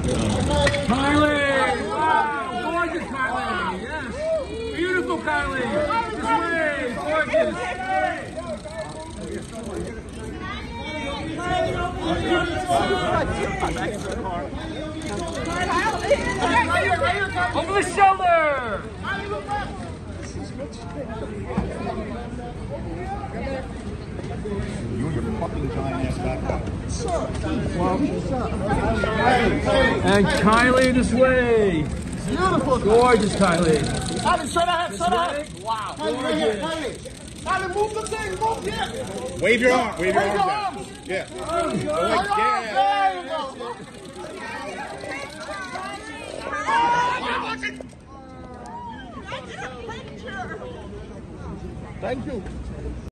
Kylie! Wow! Gorgeous Kylie! Yes! Beautiful Kylie! This way! Gorgeous! Over the shoulder! You and your fucking giant ass backpack. And Kylie this way. Beautiful. Gorgeous Kylie. Kylie, show that head, show that head. Wow. Kylie, right here, Gorgeous. Kylie. Kylie, move the thing, move it. Wave your arm, wave your Wave arms your out. arms. Yeah. There Like, you go. Thank you.